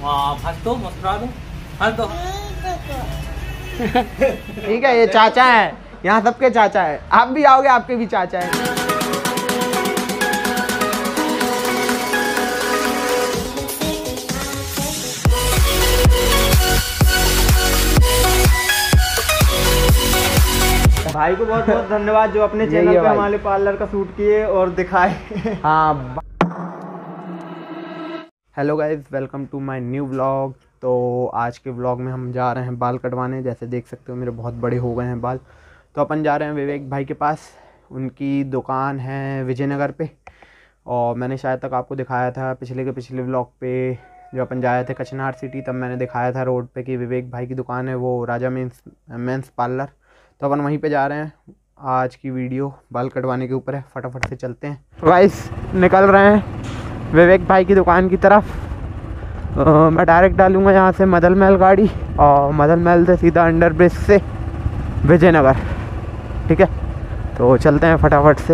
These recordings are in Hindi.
हंस दो, मुस्कुरा दो, हंस दो। ठीक है, ये चाचा है, यहाँ सबके चाचा है। आप भी आओगे, आपके भी चाचा है। भाई को बहुत बहुत धन्यवाद जो अपने चैनल पे हमारे पार्लर का शूट किए और दिखाए। हाँ। Hello guys, welcome to my new vlog. तो आज के व्लॉग में हम जा रहे हैं बाल कटवाने। जैसे देख सकते हो मेरे बहुत बड़े हो गए हैं बाल। तो अपन जा रहे हैं विवेक भाई के पास। उनकी दुकान है विजयनगर पे, और मैंने शायद तक आपको दिखाया था पिछले व्लॉग पे, जो अपन जाए थे कचनार सिटी, तब मैंने दिखाया था रोड पे कि विवेक भाई की दुकान है वो राजा मेंस पार्लर। तो अपन वहीं पे जा रहे हैं। आज की वीडियो बाल कटवाने के ऊपर है, फटाफट से चलते हैं। गाइस निकल रहे हैं विवेक भाई की दुकान की तरफ। मैं डायरेक्ट डालूंगा यहाँ से मदन महल गाड़ी, और मदन महल से सीधा अंडर ब्रिज से विजयनगर। ठीक है, तो चलते हैं फटाफट से।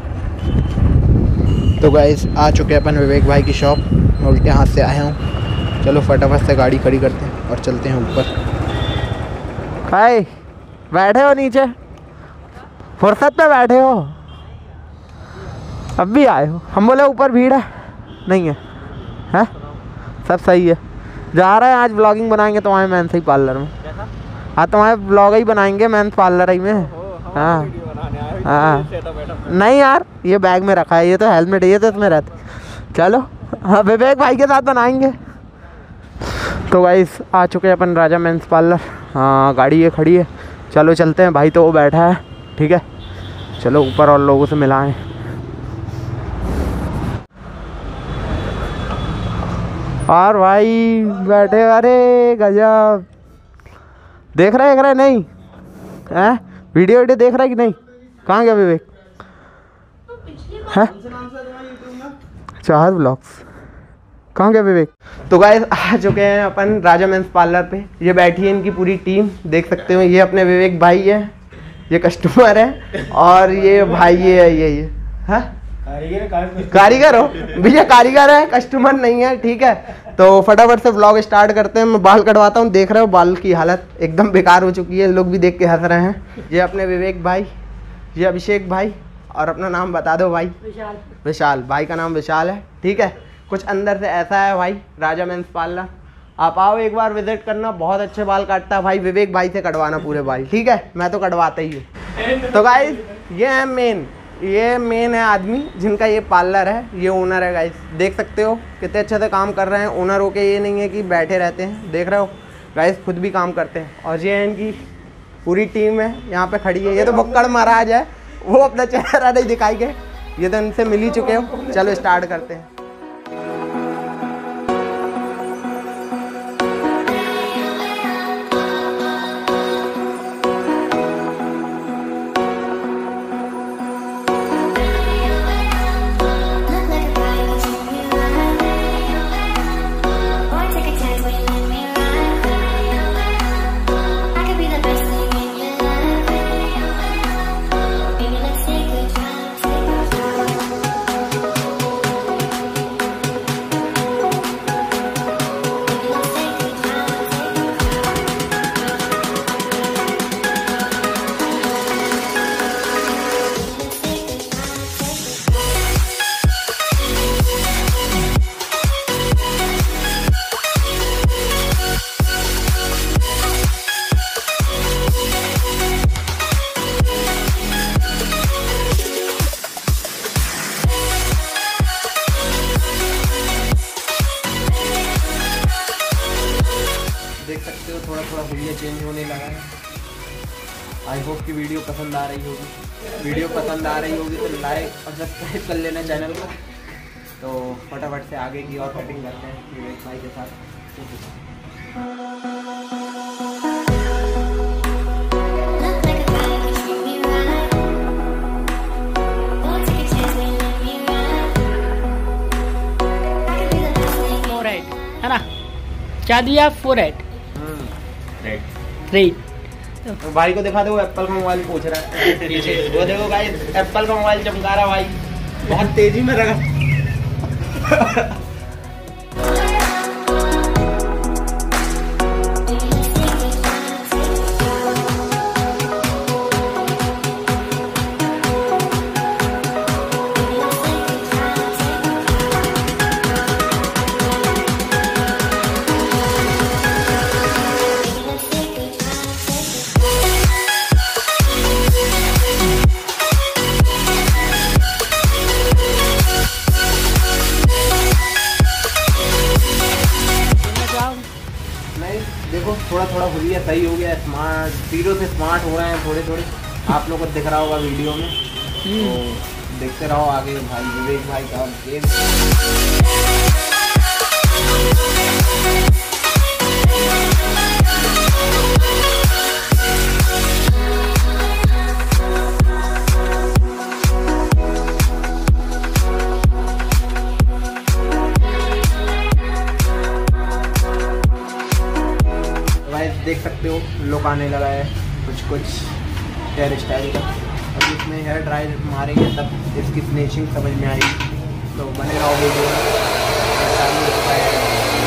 तो गाइस आ चुके हैं अपन विवेक भाई की शॉप। मैं उल्टे हाथ से आया हूँ। चलो फटाफट से गाड़ी खड़ी करते हैं और चलते हैं ऊपर। भाई बैठे हो नीचे, फुर्सत पे बैठे हो? अब भी आए हो? हम बोले ऊपर भीड़ है, नहीं है? हैं? सब सही है। जा रहे हैं आज व्लॉगिंग बनाएंगे तुम्हारे मेंस ही पार्लर में। हाँ, तुम्हारे व्लॉग ही बनाएंगे मेंस पार्लर ही में। हाँ हाँ, नहीं यार, ये बैग में रखा है, ये तो हेलमेट है, ये तो इसमें रहता। चलो हाँ, विवेक भाई के साथ बनाएंगे। तो गाइस आ चुके हैं अपन राजा मेंस पार्लर। हाँ, गाड़ी ये खड़ी है। चलो चलते हैं। भाई तो वो बैठा है। ठीक है, चलो ऊपर और लोगों से मिलाएं। और भाई बैठे, अरे गजब। देख रहे नहीं हैं? वीडियो देख रहा है कि नहीं? कहाँ गया विवेक? है चाहत ब्लॉग्स, कहाँ गया विवेक? तो गाइस आ चुके हैं अपन राजा मेंस पार्लर पे। ये बैठी है इनकी पूरी टीम, देख सकते हो। ये अपने विवेक भाई है, ये कस्टमर है, और ये भाई ये हाँ कारीगर हो भैया, कारीगर है, कस्टमर नहीं है। ठीक है, तो फटाफट से व्लॉग स्टार्ट करते हैं। मैं बाल कटवाता हूँ। देख रहे हो बाल की हालत एकदम बेकार हो चुकी है, लोग भी देख के हंस रहे हैं। ये अपने विवेक भाई, ये अभिषेक भाई, और अपना नाम बता दो भाई। विशाल भाई का नाम विशाल है। ठीक है, कुछ अंदर से ऐसा है भाई राजा मेंस पार्लर। आप आओ एक बार विजिट करना, बहुत अच्छे बाल काटता है भाई। विवेक भाई से कटवाना पूरे बाल। ठीक है, मैं तो कटवाता ही हूँ। तो गाइस ये है मेन है आदमी जिनका ये पार्लर है। ये ओनर है गाइस, देख सकते हो कितने अच्छे से काम कर रहे हैं। ओनर होके ये नहीं है कि बैठे रहते हैं, देख रहे हो गाइस, खुद भी काम करते हैं। और ये इनकी पूरी टीम है, यहाँ पे खड़ी है। ये तो भक्कड़ महाराज है, वो अपना चेहरा नहीं दिखाई गए, ये तो इनसे मिल ही चुके हो। चलो स्टार्ट करते हैं। देख सकते हो थोड़ा हुलिया चेंज होने लगा है। आई होप कि वीडियो पसंद आ रही होगी। तो लाइक और सब्सक्राइब कर लेना चैनल को। तो फटाफट से आगे की और कटिंग करते हैं विवेक भाई के साथ। है ना, क्या दिया? 4 रेट। तो भाई को दिखा दो, एप्पल का मोबाइल पूछ रहा है। वो देखो गाइस, एप्पल का मोबाइल चमका रहा भाई, बहुत तेजी में रहा। थोड़ा थोड़ा हुई है, सही हो गया, स्मार्ट, जीरो से स्मार्ट हो रहे हैं थोड़े थोड़े। आप लोगों को दिख रहा होगा वीडियो में, तो देखते रहो आगे भाई विवेक भाई का गेम। देख सकते हो लुक आने लगा है कुछ हेयर स्टाइल का। अब इसमें हेयर ड्राई मारेंगे तब इसकी फिनिशिंग समझ में आएगी, तो बने रहो वीडियो में।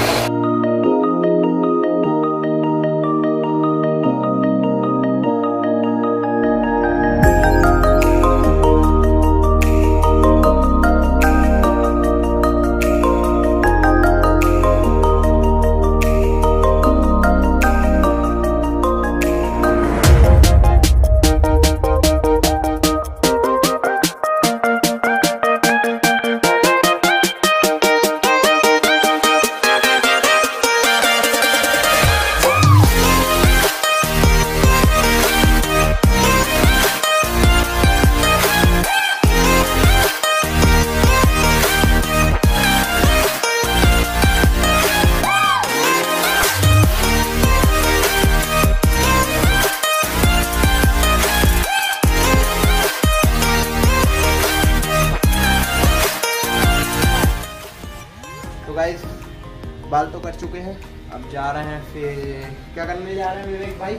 तो गाइस बाल तो कर चुके हैं, अब जा रहे हैं फिर क्या करने जा रहे हैं विवेक भाई?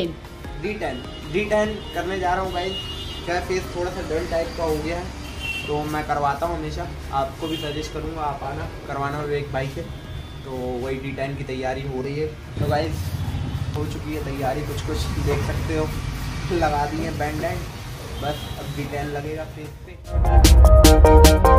D10 करने जा रहा हूँ गाइस। क्या फेस थोड़ा सा डल टाइप का हो गया है, तो मैं करवाता हूँ हमेशा, आपको भी सजेस्ट करूँगा आप आना करवाना विवेक भाई से। तो वही D10 की तैयारी हो रही है। तो गाइस हो चुकी है तैयारी, कुछ देख सकते हो, लगा दी है बैंड, बस अब D10 लगेगा फेस पे।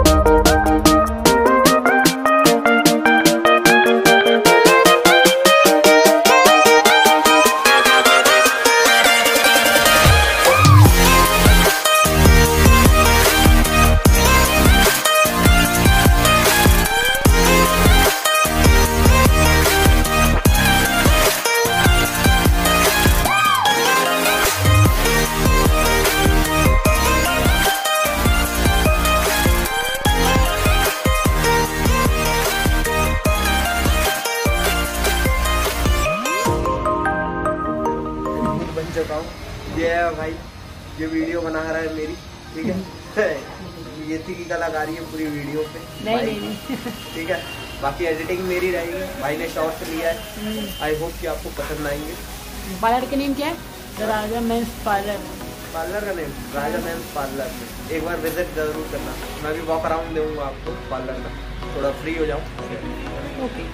ये है भाई, ये वीडियो बना रहा है मेरी, ठीक है। ये थी की कलाकारी है पूरी वीडियो पे, नहीं। ठीक है, बाकी एडिटिंग मेरी रहेगी, भाई ने शॉर्ट्स लिया है। आई होप कि आपको पसंद आएंगे। पार्लर का नेम क्या है? Raja men's parlour. पार्लर का नेम राजा मेंस पार्लर। एक बार विजिट जरूर करना, मैं भी वॉक अराउंड दूंगा आपको पार्लर में, थोड़ा फ्री हो जाऊँ। ओके।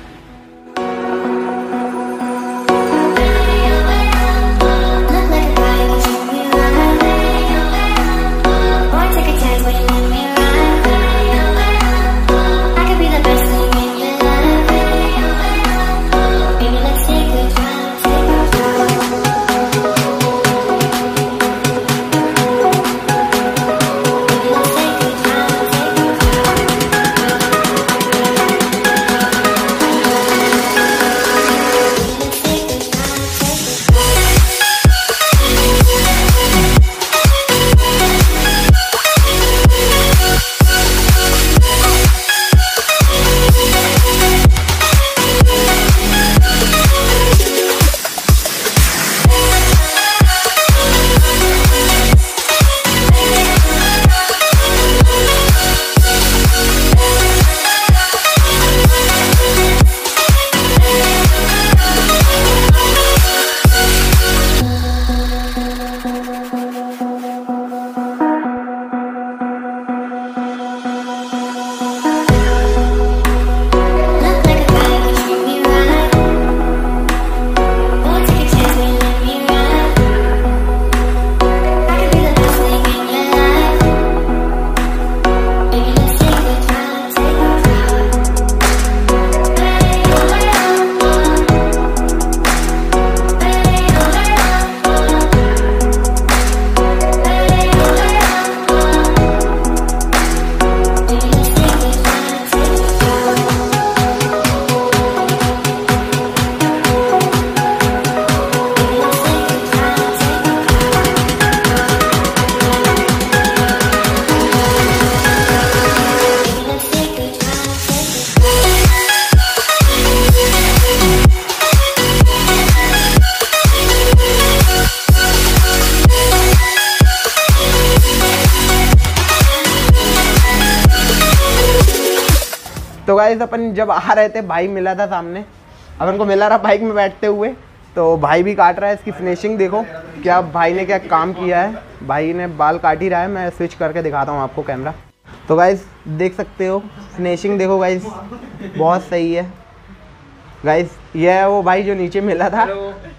गाइस अपन जब आ रहे थे भाई मिला था सामने, अपन को मिला रहा बाइक में बैठते हुए, तो भाई भी काट रहा है। इसकी फिनिशिंग देखो क्या भाई ने क्या काम किया है। भाई ने बाल काट ही रहा है, मैं स्विच करके दिखाता हूँ आपको कैमरा। तो गाइस देख सकते हो फिनिशिंग देखो गाइस, बहुत सही है गाइस। ये है वो भाई जो नीचे मिला था।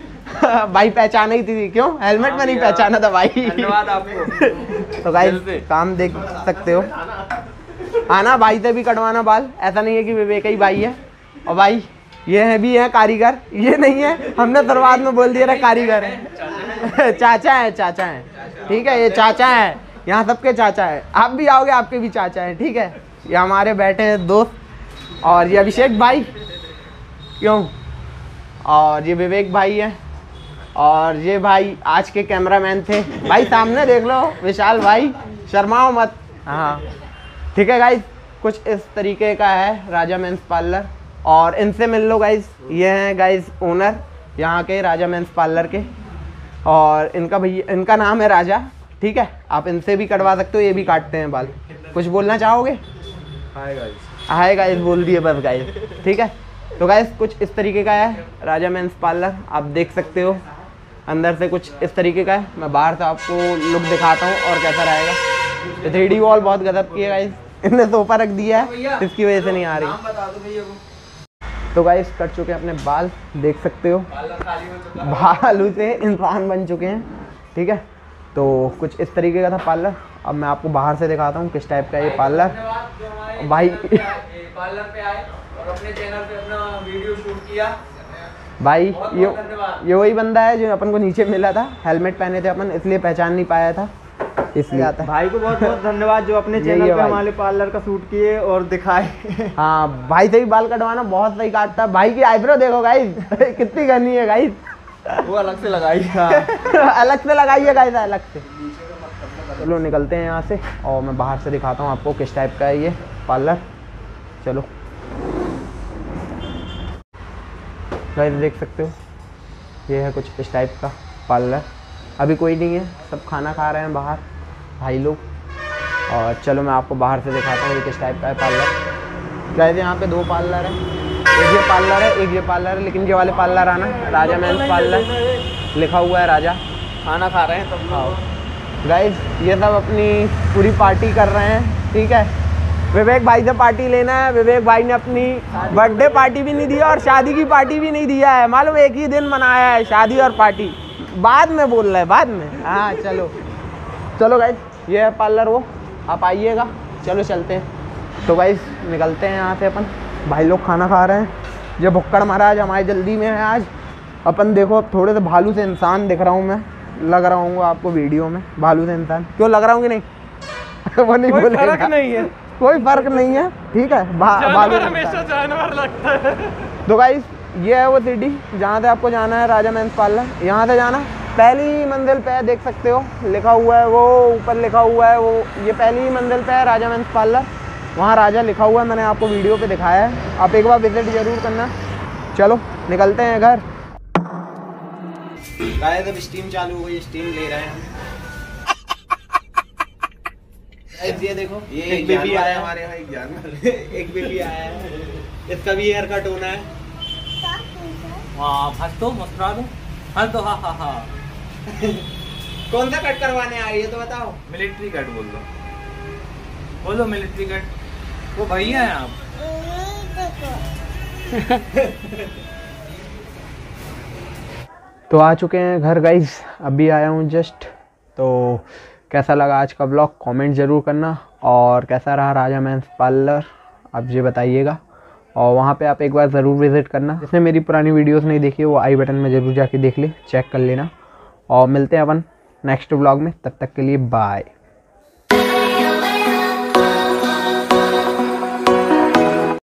भाई पहचाना ही थी, क्यों हेलमेट में नहीं पहचाना था भाई। धन्यवाद आपको। तो गाइस काम देख सकते हो। आना भाई से भी कटवाना बाल, ऐसा नहीं है कि विवेक ही भाई है। और भाई ये है भी है कारीगर, ये नहीं है हमने शुरुआत में बोल दिया था कारीगर है। चाचा है, चाचा है, ठीक है, ये चाचा है, यहाँ सबके चाचा है। आप भी आओगे आपके भी चाचा है, ठीक है। ये हमारे बैठे हैं दोस्त, और ये अभिषेक भाई, क्यों, और ये विवेक भाई है, और ये भाई आज के कैमरामैन थे। भाई सामने देख लो विशाल भाई, शर्माओ मत। हाँ ठीक है गाइस, कुछ इस तरीके का है राजा मेंस पार्लर, और इनसे मिल लो गाइस। ये हैं गाइस ओनर यहाँ के राजा मेंस पार्लर के, और इनका नाम है राजा, ठीक है। आप इनसे भी कटवा सकते हो, ये भी काटते हैं बाल। कुछ बोलना चाहोगे? हाय गाइस, हाय गाइस बोल दिए बस गाइस, ठीक है। तो गाइस कुछ इस तरीके का है राजा मेंस पार्लर, आप देख सकते हो। अंदर से कुछ इस तरीके का है, मैं बाहर से आपको लुक दिखाता हूँ और कैसा रहेगा। तो 3D वॉल बहुत गजब की है गाइस, इनने सोफा रख दिया है, इसकी वजह से नहीं आ रही। तो गाइस कट चुके हैं अपने बाल, देख सकते हो भालू से इंसान बन चुके हैं, ठीक है। तो कुछ इस तरीके का था पार्लर। अब मैं आपको बाहर से दिखाता हूँ किस टाइप का ये पार्लर। भाई पार्लर पे आए और अपने चैनल पे अपना वीडियो शूट किया। भाई ये वही बंदा है जो अपन को नीचे मिला था, हेलमेट पहने थे अपन, इसलिए पहचान नहीं पाया था, इसलिए आता है। भाई को बहुत बहुत धन्यवाद जो अपने चैनल पे हमारे पार्लर का शूट किए और दिखाए। हाँ भाई से भी बाल कटवाना, बहुत सही काटता है। भाई की आईब्रो देखो गाइस कितनी घनी है गाइस, वो अलग से लगाई। अलग से लगाइए गाइस, अलग से। चलो निकलते हैं यहाँ से, और मैं बाहर से दिखाता हूँ आपको किस टाइप का है ये पार्लर। चलो गाइस देख सकते हो, ये है कुछ इस टाइप का पार्लर। अभी कोई नहीं है, सब खाना खा रहे हैं बाहर भाई लोग। और चलो मैं आपको बाहर से दिखाता हूँ ये किस टाइप का है पार्लर। गाइस यहाँ पे 2 पार्लर है, एक ये पार्लर है, एक ये पार्लर है, लेकिन ये वाले पार्लर आना राजा मेंस पार्लर लिखा हुआ है राजा। खाना खा रहे हैं तब खाओ। गाइस ये सब अपनी पूरी पार्टी कर रहे हैं, ठीक है। विवेक भाई से पार्टी लेना है। विवेक भाई ने अपनी बर्थडे पार्टी भी नहीं दिया और शादी की पार्टी भी नहीं दिया है, मालूम, एक ही दिन मनाया है शादी और पार्टी। बाद में बोल रहा है, बाद में। हाँ चलो चलो गाइस, ये है पार्लर वो, आप आइएगा। चलो चलते हैं। तो गाइस निकलते हैं यहाँ से अपन। भाई लोग खाना खा रहे हैं, जो भुक्कड़ महाराज हमारी जल्दी में है आज। अपन देखो अब थोड़े से भालू से इंसान दिख रहा हूँ मैं, लग रहा हूँ आपको वीडियो में भालू से इंसान। क्यों लग रहा हूँ कि नहीं? वो नहीं बोलेगा, फर्क नहीं है, कोई फर्क नहीं है, ठीक है। भालू हमेशा जानवर लगता है। तो गाइस ये है वो सिटी जहाँ से आपको जाना है राजा मेंस पार्लर। यहाँ से जाना, पहली मंजिल पे है, देख सकते हो लिखा हुआ है, वो ऊपर लिखा हुआ है, वो ये पहली मंजिल पे है राजा मेंस पार्लर, वहाँ राजा लिखा हुआ है, मैंने आपको वीडियो पे दिखाया है। आप एक बार विजिट जरूर करना। चलो निकलते हैं घर। गाइस अब स्टीम चालू हो गई, स्टीम ले रहे हैं। ये देखो, ये एक बेबी आया है हमारे यहाँ, एक जानवर एक बेबी आया है, इसका भी हेयर कट होना है। हाँ हंस दो, मुस्कुरा दो, हंस दो, हाँ हाँ हाँ। कौन सा कट करवाने आ रही है तो बताओ। मिलिट्री कट बोल दो, बोलो मिलिट्री कट। वो भैया हैं आप। तो आ चुके हैं घर गाइस, अभी आया हूँ जस्ट। तो कैसा लगा आज का ब्लॉग कमेंट ज़रूर करना, और कैसा रहा राजा मेंस पार्लर आप ये बताइएगा। और वहाँ पे आप एक बार ज़रूर विज़िट करना। जिसने मेरी पुरानी वीडियोस नहीं देखी वो आई बटन में ज़रूर जाके देख ले, चेक कर लेना। और मिलते हैं अपन नेक्स्ट ब्लॉग में, तब तक के लिए बाय।